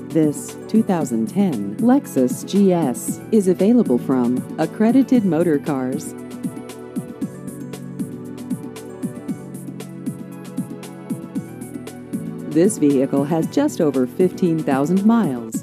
This 2010 Lexus GS is available from Accredited Motorcars. This vehicle has just over 15,000 miles.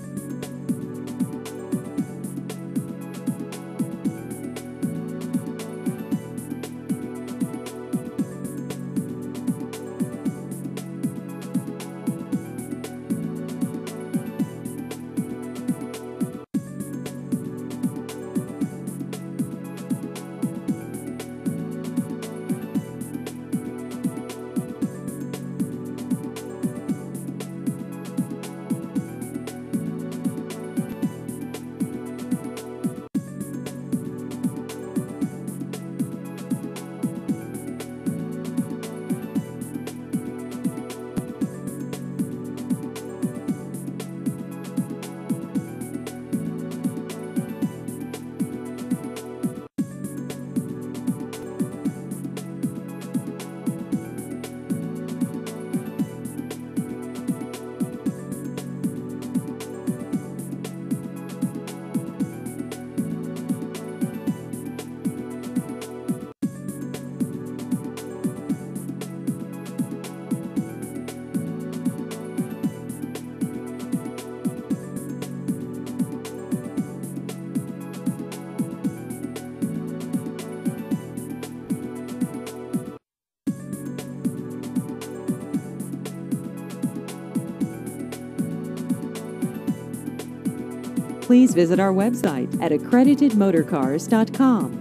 Please visit our website at accreditedmotorcars.com.